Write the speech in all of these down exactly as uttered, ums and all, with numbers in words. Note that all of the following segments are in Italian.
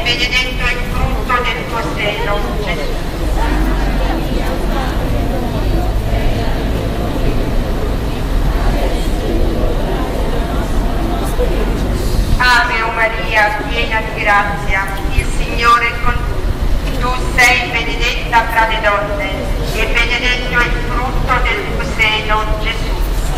benedetto il frutto del tuo seno, Gesù. Ave o Maria, piena di grazia, il Signore è con te. Tu sei benedetta fra le donne e benedetto il frutto del tuo seno, Gesù.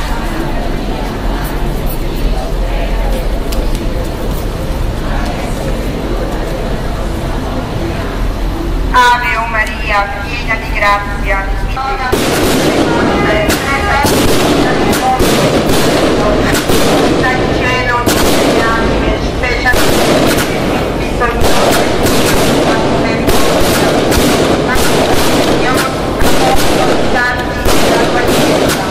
Ave o Maria, piena di grazia, il Signore è con te. Sta in cielo tutte le anime, specialmente i bisognosi di misericordia, ma Signore, santi della tua Chiesa.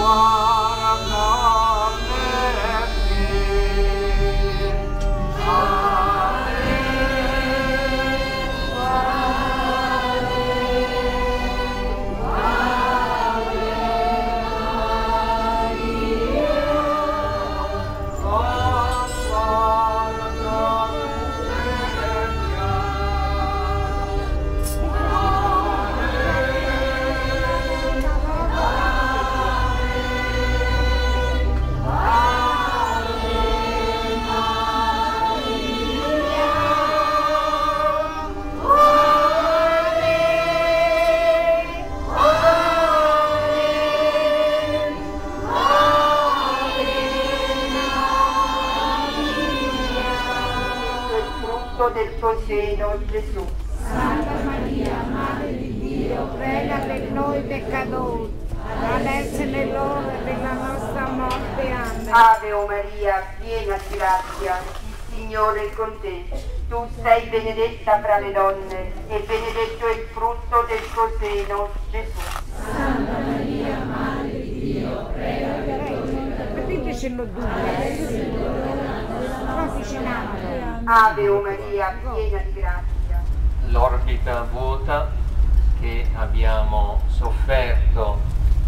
del tuo seno, Gesù. Santa Maria, Madre di Dio, prega per noi peccatori, adesso e nell'ora della nostra morte. Amen. Ave o Maria, piena di grazia, il Signore è con te. Tu sei benedetta fra le donne e benedetto è il frutto del tuo seno, Gesù. Santa Maria, Madre di Dio, prega per noi peccatori, adesso e nell'ora della nostra morte. Ave o Maria, piena di grazia. L'orbita vuota che abbiamo sofferto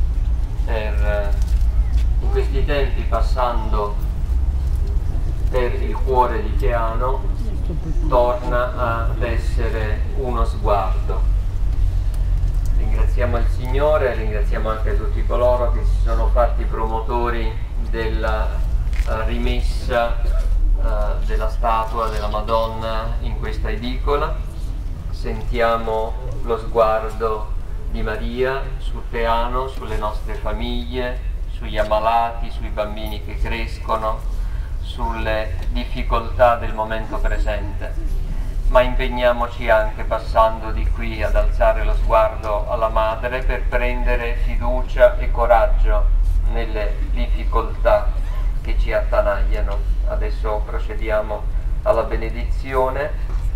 per, in questi tempi passando per il cuore di Teano, torna ad essere uno sguardo. Ringraziamo il Signore, ringraziamo anche tutti coloro che si sono fatti promotori della uh, rimessa Uh, della statua della Madonna in questa edicola. Sentiamo lo sguardo di Maria su Teano, sulle nostre famiglie, sugli ammalati, sui bambini che crescono, sulle difficoltà del momento presente. Ma impegniamoci anche, passando di qui, ad alzare lo sguardo alla Madre per prendere fiducia e coraggio nelle difficoltà che ci attanagliano. Adesso procediamo alla benedizione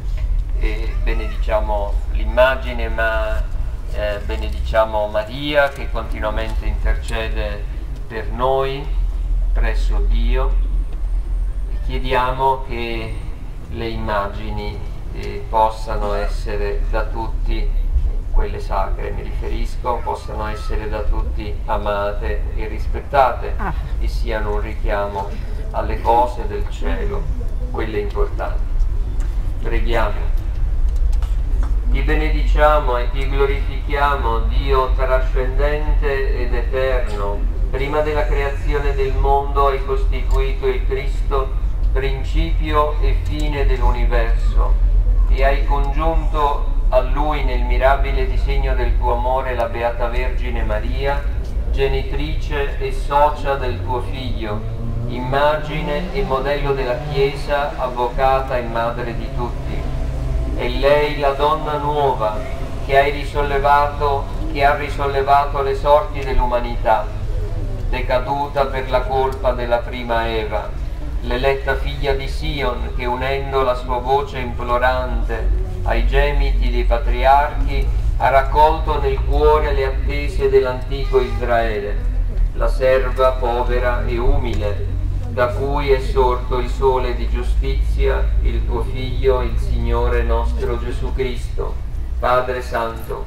e benediciamo l'immagine, ma eh, benediciamo Maria che continuamente intercede per noi presso Dio e chiediamo che le immagini eh, possano essere da tutti, quelle sacre mi riferisco, possano essere da tutti amate e rispettate ah. e siano un richiamo alle cose del cielo, quelle importanti. Preghiamo. Ti benediciamo e ti glorifichiamo, Dio trascendente ed eterno. Prima della creazione del mondo hai costituito il Cristo, principio e fine dell'universo, e hai congiunto a Lui nel mirabile disegno del tuo amore la Beata Vergine Maria, genitrice e socia del tuo Figlio, immagine e modello della Chiesa, avvocata e madre di tutti. È lei la donna nuova che hai risollevato, che ha risollevato le sorti dell'umanità, decaduta per la colpa della prima Eva, l'eletta figlia di Sion che, unendo la sua voce implorante ai gemiti dei patriarchi, ha raccolto nel cuore le attese dell'antico Israele, la serva povera e umile, da cui è sorto il sole di giustizia, il tuo Figlio, il Signore nostro Gesù Cristo. Padre Santo,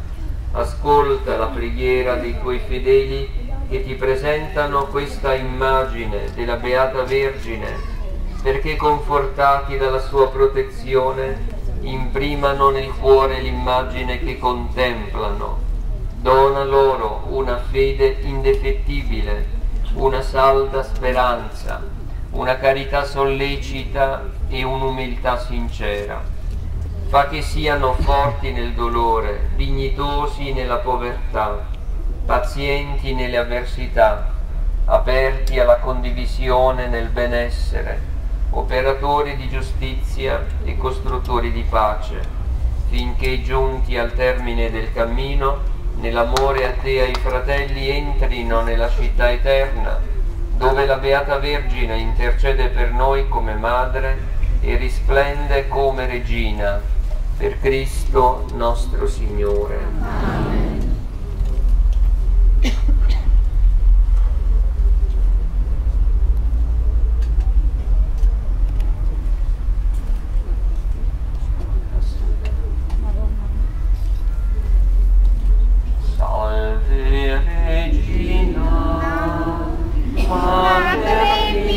ascolta la preghiera dei tuoi fedeli che ti presentano questa immagine della Beata Vergine, perché confortati dalla sua protezione imprimano nel cuore l'immagine che contemplano. Dona loro una fede indefettibile, una salda speranza, una carità sollecita e un'umiltà sincera. Fa che siano forti nel dolore, dignitosi nella povertà, pazienti nelle avversità, aperti alla condivisione nel benessere, operatori di giustizia e costruttori di pace, finché giunti al termine del cammino, nell'amore a te e ai fratelli entrino nella città eterna, dove la Beata Vergine intercede per noi come Madre e risplende come Regina, per Cristo nostro Signore. Amen.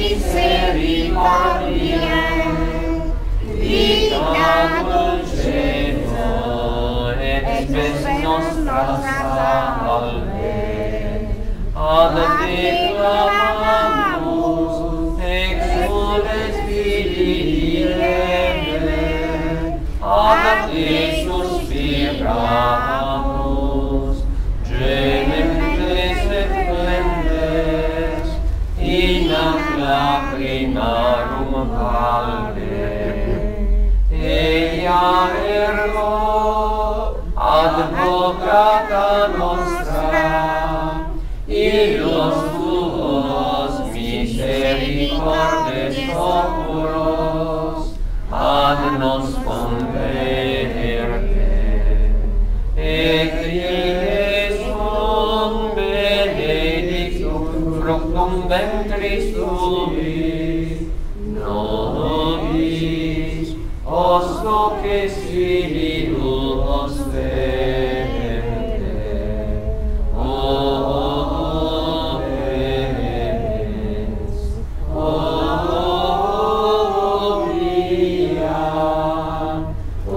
misericordia, vita dolcezza, et spes nostra salve. Ad te clamamus, exules Filii Eve, ad te suspiramus, gementes et plentes, in ac lacrimarum valde. Eia ergo, advocata nostra, illos tuos misericordes oculos, ad nos converte. Et Jesum benedictum fructum ventris tui, nobis, ossoques filius vente. O clemens, o via, o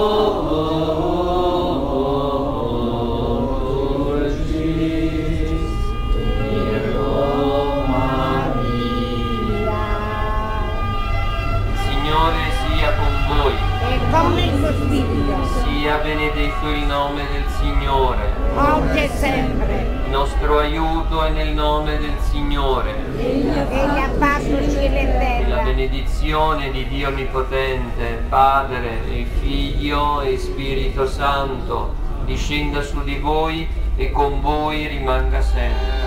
dulcis Virgo Maria. Signore sia con voi. E con il tuo spirito, Sia benedetto il nome del Signore. oggi e sempre. Il nostro aiuto è nel nome del Signore. Egli ha fatto cielo e E la terra. benedizione di Dio Onnipotente, Padre e Figlio e Spirito Santo, discenda su di voi e con voi rimanga sempre.